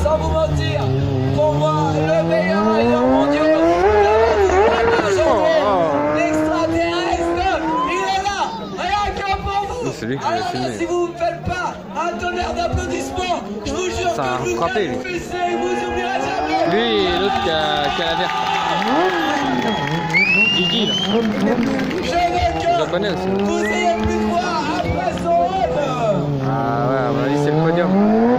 sans vous mentir, pour moi, le meilleur rider mondial, l'extraterrestre, il est là, rien qu'un pour vous. Alors là, si vous ne me faites pas un tonnerre d'applaudissements, je vous jure que je vous allez vous fesser et vous oublierez jamais. Lui et l'autre qui a la verte. Guigui là. Je veux que japonais aussi. vous ayez pu voir après son rêve. Ah ouais, à mon avis c'est le podium.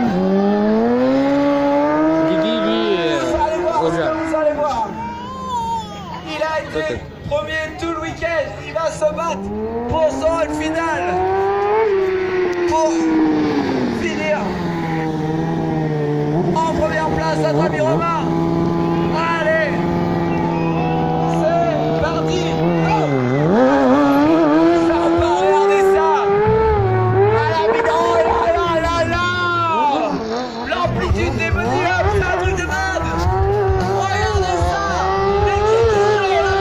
Guigui lui Vous allez voir. Il a été premier tout le week-end. Il va se battre pour son rôle final. Pour finir en première place notre ami Romain. Allez, c'est parti. Ça repart, regardez ça. À la bidon, là. L'amplitude des podiums, c'est un truc de malade. Regardez ça. L'équipe de la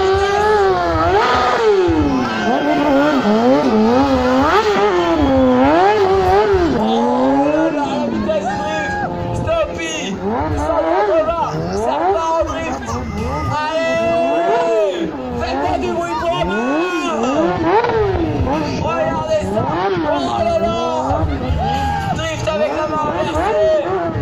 vitesse drift. Stoppy. 180. Ça part en drift. Allez. Faites-moi du bruit pour Romain. Regardez ça. Oh là là. Drift avec la main inversée.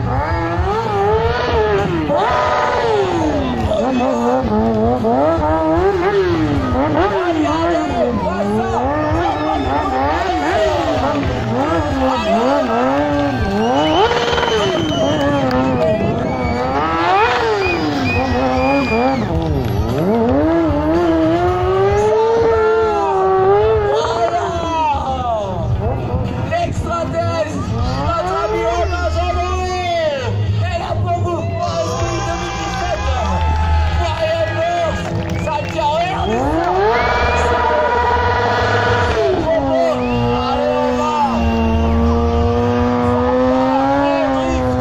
L'extraterrestre, notre ami Romain Jambon, est là pour vous, pour le Spirit 2017. Moyenne ça tient, regardez ça. Allez, Romain. Drift.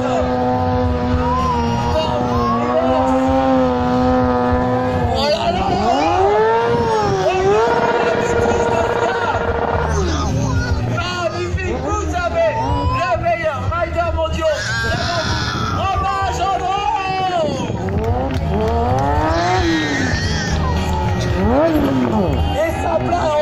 Oh là là. Magnifique, vous avez le meilleur rider mondial devant vous, Romain Jambon. Et ça plaît.